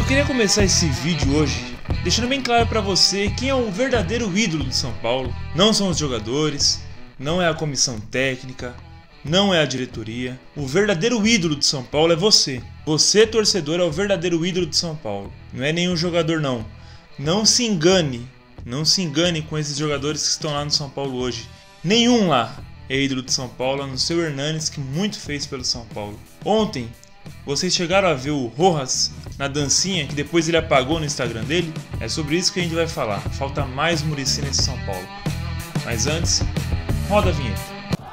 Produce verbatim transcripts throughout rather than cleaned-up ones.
queria começar esse vídeo hoje deixando bem claro para você quem é o verdadeiro ídolo do São Paulo. Não são os jogadores, não é a comissão técnica, não é a diretoria. O verdadeiro ídolo do São Paulo é você. Você, torcedor, é o verdadeiro ídolo do São Paulo. Não é nenhum jogador, não. Não se engane, não se engane com esses jogadores que estão lá no São Paulo hoje. Nenhum lá é ídolo de São Paulo, a não ser o Hernanes, que muito fez pelo São Paulo. Ontem, vocês chegaram a ver o Rojas na dancinha que depois ele apagou no Instagram dele? É sobre isso que a gente vai falar. Falta mais Muricy nesse São Paulo. Mas antes, roda a vinheta.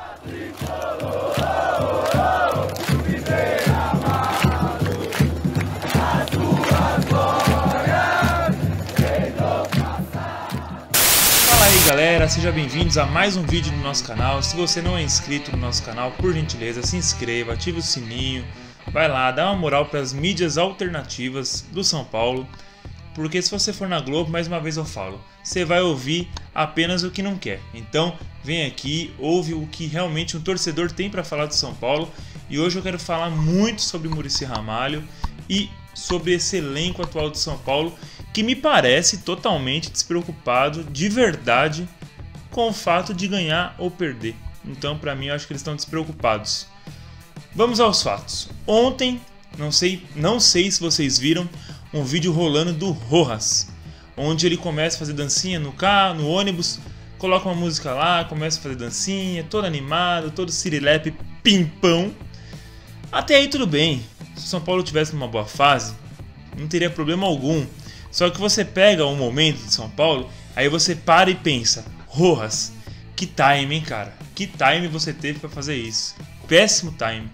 Fala aí galera, sejam bem-vindos a mais um vídeo no nosso canal. Se você não é inscrito no nosso canal, por gentileza, se inscreva, ative o sininho. Vai lá, dá uma moral para as mídias alternativas do São Paulo, porque se você for na Globo, mais uma vez eu falo, você vai ouvir apenas o que não quer. Então vem aqui, ouve o que realmente um torcedor tem para falar do São Paulo. E hoje eu quero falar muito sobre Muricy Ramalho e sobre esse elenco atual do São Paulo, que me parece totalmente despreocupado de verdade com o fato de ganhar ou perder. Então para mim eu acho que eles estão despreocupados. Vamos aos fatos. Ontem, não sei, não sei se vocês viram um vídeo rolando do Rojas, onde ele começa a fazer dancinha no carro, no ônibus, coloca uma música lá, começa a fazer dancinha, todo animado, todo sirilepe, pimpão. Até aí tudo bem. Se o São Paulo tivesse numa boa fase, não teria problema algum. Só que você pega um momento de São Paulo, aí você para e pensa, Rojas, que time, hein, cara? Que time você teve para fazer isso? Péssimo time.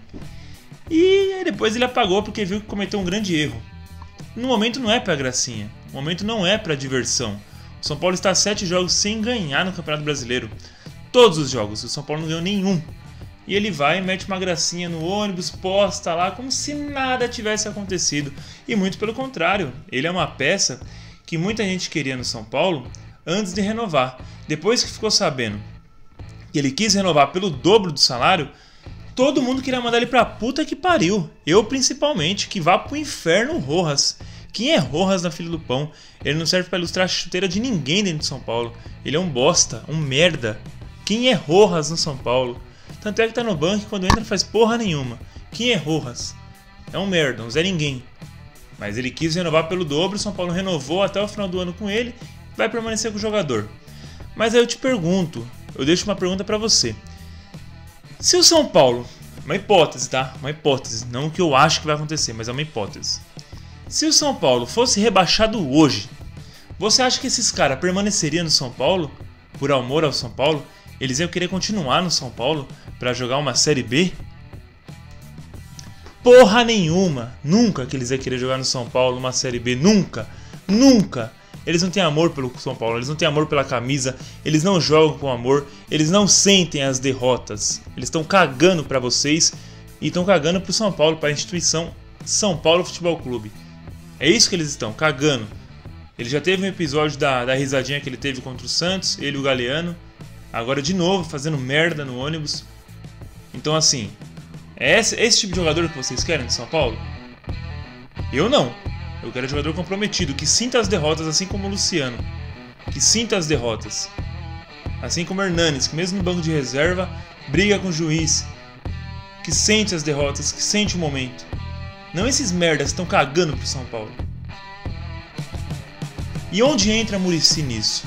E aí depois ele apagou porque viu que cometeu um grande erro. No momento não é pra gracinha. O momento não é pra diversão. O São Paulo está a sete jogos sem ganhar no Campeonato Brasileiro. Todos os jogos. O São Paulo não ganhou nenhum. E ele vai e mete uma gracinha no ônibus, posta lá como se nada tivesse acontecido. E muito pelo contrário. Ele é uma peça que muita gente queria no São Paulo antes de renovar. Depois que ficou sabendo que ele quis renovar pelo dobro do salário, todo mundo queria mandar ele pra puta que pariu. Eu principalmente, que vá pro inferno o Rojas. Quem é Rojas na fila do pão? Ele não serve pra ilustrar a chuteira de ninguém dentro de São Paulo. Ele é um bosta, um merda. Quem é Rojas no São Paulo? Tanto é que tá no banco e quando entra não faz porra nenhuma. Quem é Rojas? É um merda, um Zé Ninguém. Mas ele quis renovar pelo dobro, o São Paulo renovou até o final do ano com ele, vai permanecer com o jogador. Mas aí eu te pergunto, eu deixo uma pergunta pra você. Se o São Paulo, uma hipótese, tá? Uma hipótese, não o que eu acho que vai acontecer, mas é uma hipótese. Se o São Paulo fosse rebaixado hoje, você acha que esses caras permaneceriam no São Paulo? Por amor ao São Paulo? Eles iam querer continuar no São Paulo pra jogar uma Série B? Porra nenhuma! Nunca que eles iam querer jogar no São Paulo uma Série B, nunca! Nunca! Eles não têm amor pelo São Paulo, eles não têm amor pela camisa, eles não jogam com amor, eles não sentem as derrotas. Eles estão cagando pra vocês e estão cagando pro São Paulo, pra instituição São Paulo Futebol Clube. É isso que eles estão, cagando. Ele já teve um episódio da, da risadinha que ele teve contra o Santos, ele e o Galeano. Agora de novo, fazendo merda no ônibus. Então assim, é esse, esse tipo de jogador que vocês querem de São Paulo? Eu não. Eu quero um jogador comprometido, que sinta as derrotas, assim como o Luciano. Que sinta as derrotas. Assim como o Hernanes, que mesmo no banco de reserva, briga com o juiz. Que sente as derrotas, que sente o momento. Não esses merdas que estão cagando pro São Paulo. E onde entra Muricy nisso?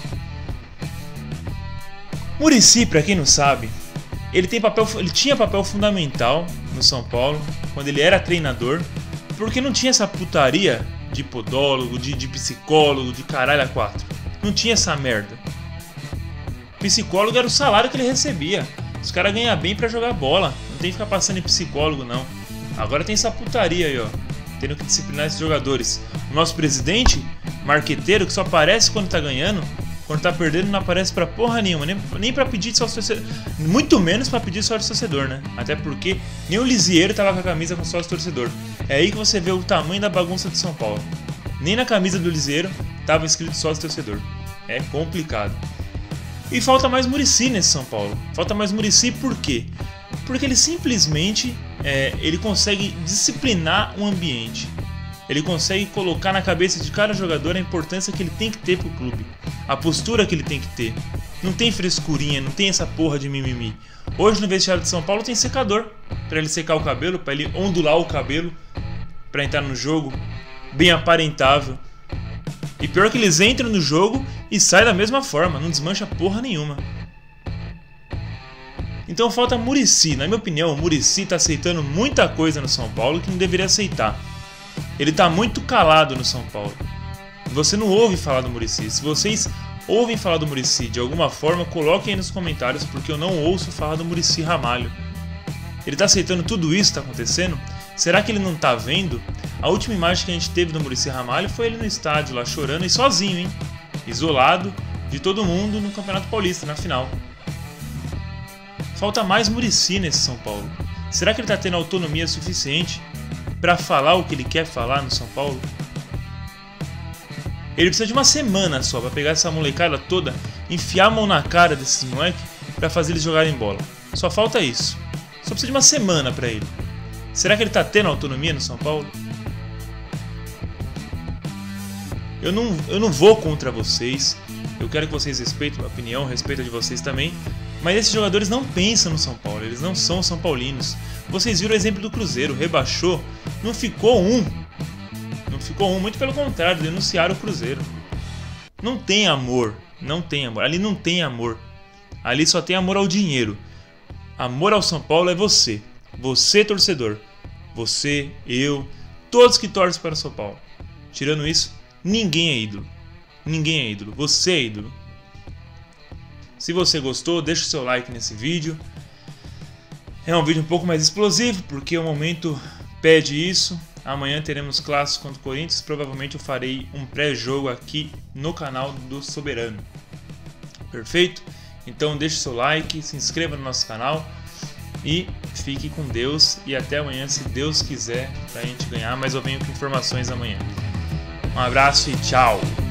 Muricy, pra quem não sabe, ele, tem papel, ele tinha papel fundamental no São Paulo, quando ele era treinador, porque não tinha essa putaria de podólogo, de, de psicólogo, de caralho a quatro. Não tinha essa merda. Psicólogo era o salário que ele recebia. Os caras ganham bem pra jogar bola. Não tem que ficar passando em psicólogo, não. Agora tem essa putaria aí, ó. Tendo que disciplinar esses jogadores. O nosso presidente, marqueteiro, que só aparece quando tá ganhando. Quando tá perdendo não aparece pra porra nenhuma. Nem, nem pra pedir sócio torcedor. Muito menos pra pedir sócio torcedor, né? Até porque nem o Lisieiro tava com a camisa com sócio torcedor. É aí que você vê o tamanho da bagunça de São Paulo. Nem na camisa do Lisieiro tava escrito sócio torcedor. É complicado. E falta mais Muricy nesse São Paulo. Falta mais Muricy por quê? Porque ele simplesmente é, ele consegue disciplinar o ambiente. Ele consegue colocar na cabeça de cada jogador a importância que ele tem que ter pro clube, a postura que ele tem que ter. Não tem frescurinha, não tem essa porra de mimimi. Hoje no vestiário de São Paulo tem secador para ele secar o cabelo, para ele ondular o cabelo, para entrar no jogo bem aparentável. E pior que eles entram no jogo e saem da mesma forma, não desmancha porra nenhuma. Então falta Muricy. Na minha opinião, o Muricy tá aceitando muita coisa no São Paulo que não deveria aceitar. Ele tá muito calado no São Paulo. Você não ouve falar do Muricy. Se vocês ouvem falar do Muricy de alguma forma, coloquem aí nos comentários, porque eu não ouço falar do Muricy Ramalho. Ele tá aceitando tudo isso que tá acontecendo? Será que ele não tá vendo? A última imagem que a gente teve do Muricy Ramalho foi ele no estádio lá chorando e sozinho, hein? Isolado de todo mundo no Campeonato Paulista, na final. Falta mais Muricy nesse São Paulo. Será que ele tá tendo autonomia suficiente para falar o que ele quer falar no São Paulo? Ele precisa de uma semana só para pegar essa molecada toda, enfiar a mão na cara desses moleques para fazer eles jogarem bola. Só falta isso. Só precisa de uma semana para ele. Será que ele tá tendo autonomia no São Paulo? Eu não, eu não vou contra vocês. Eu quero que vocês respeitem a opinião, respeito a de vocês também. Mas esses jogadores não pensam no São Paulo, eles não são São Paulinos. Vocês viram o exemplo do Cruzeiro, rebaixou, não ficou um. Não ficou um, muito pelo contrário, denunciaram o Cruzeiro. Não tem amor, não tem amor. Ali não tem amor. Ali só tem amor ao dinheiro. Amor ao São Paulo é você. Você, torcedor. Você, eu, todos que torcem para o São Paulo. Tirando isso, ninguém é ídolo. Ninguém é ídolo. Você é ídolo. Se você gostou, deixa o seu like nesse vídeo. É um vídeo um pouco mais explosivo, porque o momento pede isso. Amanhã teremos clássico contra o Corinthians. Provavelmente eu farei um pré-jogo aqui no canal do Soberano. Perfeito? Então deixe o seu like, se inscreva no nosso canal. E fique com Deus. E até amanhã, se Deus quiser, pra gente ganhar. Mas eu venho com informações amanhã. Um abraço e tchau!